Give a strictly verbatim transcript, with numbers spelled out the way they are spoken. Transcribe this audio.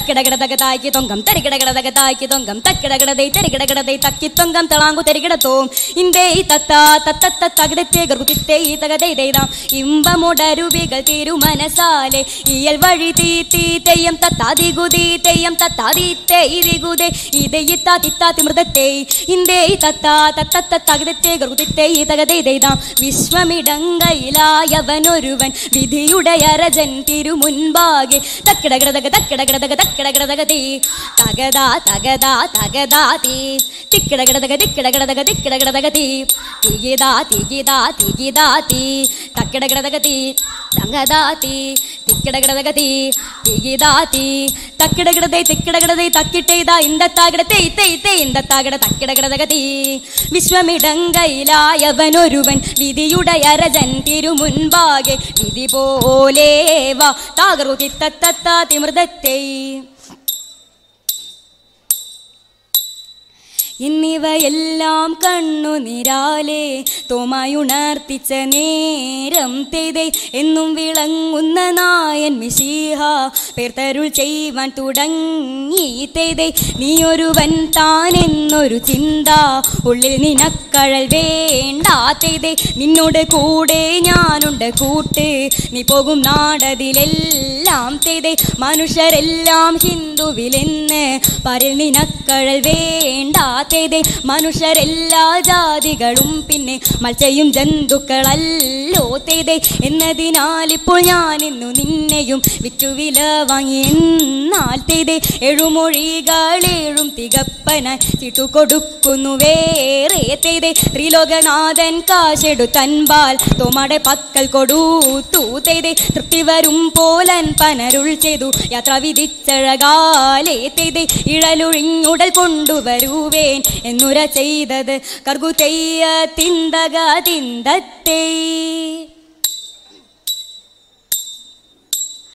തക്കിടകിടതക തായ്ക്ക് തൊങ്കം തരികിടകിടതക തായ്ക്ക് തൊങ്കം തക്കിടകിടതൈ തരികിടകിടതൈ തക്കി തൊങ്കം തളാങ്കു തരികിടത്തോം ഇന്ദേ തത്ത തത്തത്ത തകതത്തെ ഗർഗുതിത്തെ തകതൈ ദൈതാം ഇമ്പമുടരുവികൾ തിരുമനസാലെ ഇയൽ വഴി തീ തീ തെയ്യം തത്താതികുതി തെയ്യം തത്താതിത്തെ ഇതികുതേ ഇതയിത്താ തിത്താതി മൃതത്തെ ഇന്ദേ തത്ത തത്തത്ത തകതത്തെ ഗർഗുതിത്തെ തകതൈ ദൈതാം വിശ്വമിടങ്കയിലായവനൊരുവൻ വിധിയുടെ അരജൻ തിരുമുൻപാകെ തക്കിടകിടതക തക്കിടകിടതക തക്കിടകിടതക തീ തകതാ തകതാ തകതാ തീ തിക്കിടകിടതക തിക്കിടകിടതക തിക്കിടകിടതക തീ തികിതാ തികിതാ തികിതാ തീ തക്കിടകിടതക തീ തകതാ തീ തിക്കിടകിടതക തീ തികിതാ തീ തക്കിടകിടതൈ തിക്കിടകിടതൈ തക്കിട്ടേതാ ഇന്തത്താകിടത്തെ ഇത്തെ ഇത്തെ ഇന്തത്താകിട തക്കിടകിടതക തീ വിശ്വമിടങ്കയിലായവനൊരുവൻ വിധിയുടെ അരജൻ തിരുമുൻപാകെ വിധി പോലെ വാ താകൃതി തത്തത്താ തിമൃതത്തെ എന്നിവയെല്ലാം കണ്ണുനിരാലെ തോമായുണർത്തിച്ച നേരം തെയ്തേ എന്നും വിളങ്ങുന്ന നായൻ മിശിഹ പേർത്തരുൾ ചെയ്യുവാൻ തുടങ്ങി തെയ്തേ നീയൊരുവൻ താനെന്നൊരു ചിന്ത ഉള്ളിൽ നിനക്കഴൽ വേണ്ട തെയ്തേ നിന്നോട് കൂടെ ഞാനുണ്ട് കൂട്ട് നീ പോകും നാടതിലെല്ലാം തെയ്തേ മനുഷ്യരെല്ലാം ഹിന്ദുവിലെന്ന് പരിൽ നിനക്കഴൽ വേണ്ട തെയ്തേ മനുഷ്യരെല്ലാ ജാതികളും പിന്നെ മത്സ്യയും ജന്തുക്കളല്ലോ തെയ്തേ എന്നതിനാൽ ഇപ്പോൾ ഞാൻ ഇന്നു നിന്നെയും വിറ്റുവില വാങ്ങി എന്നാൽ തെയ്തേ എഴുമൊഴികളേഴും തികപ്പനായി ചിട്ടു കൊടുക്കുന്നു വേറെ തെയ്തേ ത്രിലോകനാഥൻ കാശെടുത്തൻപാൽ തോമാടെ പക്കൽ കൊടുത്തു തെയ്തേ തൃപ്തി വരും പോലൻ പനരുൾ ചെയ്തു യാത്ര വിധിച്ചഴകാലേ തെയ്തേ ഇഴലൊഴിഞ്ഞുടൽ കൊണ്ടുവരുവേ എന്നുര ചെയ്തത് കർഗുതെയ്യ തിന്തക തിന്തത്തേ